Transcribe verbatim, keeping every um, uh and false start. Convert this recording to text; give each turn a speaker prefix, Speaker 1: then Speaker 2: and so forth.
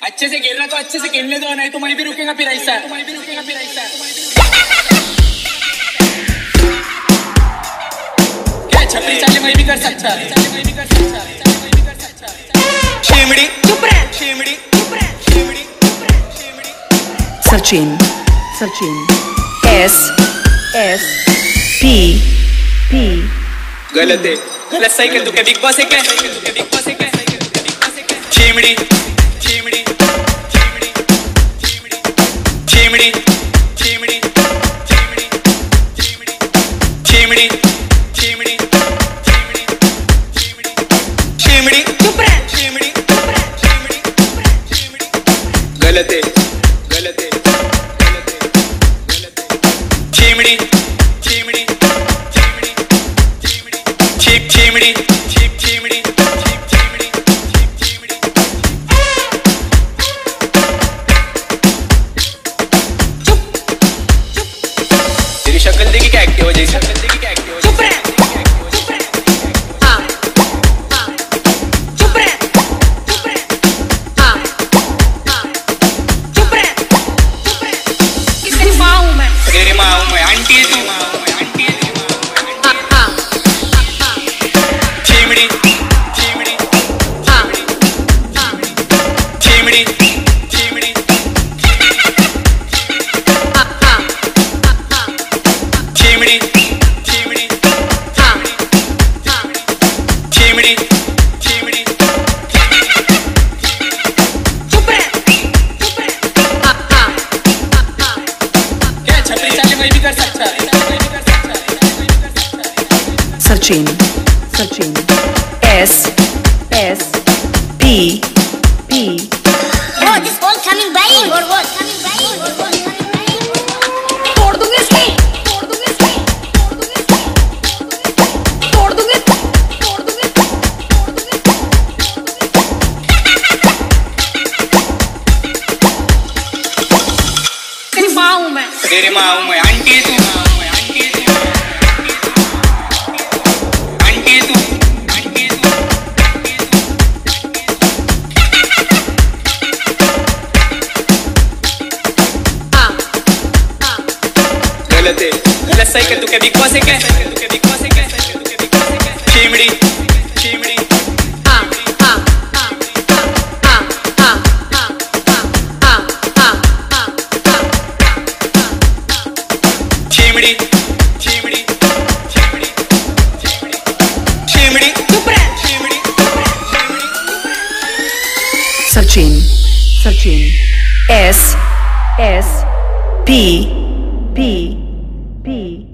Speaker 1: अच्छे से खेल रहा तो अच्छे से खेलने दो, नहीं तो मैं भी रुकेगा फिर ऐसा मैं भी रुकेगा फिर ऐसा क्या छपरी चाले मैं भी कर सकता मैं भी कर सकता शेमड़ी चुप रह शेमड़ी चुप रह शेमड़ी शेमड़ी
Speaker 2: Sachin Sachin S S P P
Speaker 1: गलत है गलत सही कर तू क्या बिग बॉस है क्या बिग बॉस है क्या शेमड़ी शेमड़ी शेमड़ी शेमड़ी शेमड़ी शेमड़ी शेमड़ी शेमड़ी शेमड़ी चुप रह शेमड़ी शेमड़ी शेमड़ी गलत है गलत है गलत है गलत है शेमड़ी शेमड़ी शेमड़ी शेमड़ी शेमड़ी शेमड़ी शक्ल देखी क्या एक्टिव हो जाए शक्ल देखी क्या एक्टिव हो चुप रह चुप रह हां हां चुप रह चुप रह हां हां चुप रह चुप रह किसकी मां हूं मैं तेरी मां हूं मैं आंटी है तू आंटी है हां हां हां चीमड़ी चीमड़ी हां हां चीमड़ी चीमड़ी हां हां चीमड़ी चीमड़ी हाँ हाँ चीमड़ी चीमड़ी चुप रह चुप रह हाँ हाँ हाँ क्या छपरी चाले मैं भी कर सकता मैं भी कर सकता
Speaker 2: Sachin Sachin S S P P
Speaker 3: Oh, this ball coming by or what? Coming by or what?
Speaker 2: तोड़ दूंगी इसकी तोड़ दूंगी इसकी तोड़ दूंगी तोड़ दूंगी तोड़ दूंगी
Speaker 3: तेरी माँ हूँ मैं
Speaker 1: तेरी माँ हूँ मैं आंटी है तू आंटी है तू आंटी है तू आंटी है तू
Speaker 3: हाँ हाँ
Speaker 1: गलत है गलत सही कर तू क्या बिग बॉस है क्या तू क्या बिग बॉस है क्या चीमड़ी चीमड़ी
Speaker 3: हाँ हाँ हाँ हाँ हाँ हाँ हाँ हाँ हाँ
Speaker 1: चीमड़ी चीमड़ी चीमड़ी चीमड़ी चुप रह चीमड़ी
Speaker 2: Sachin Sachin S S P P P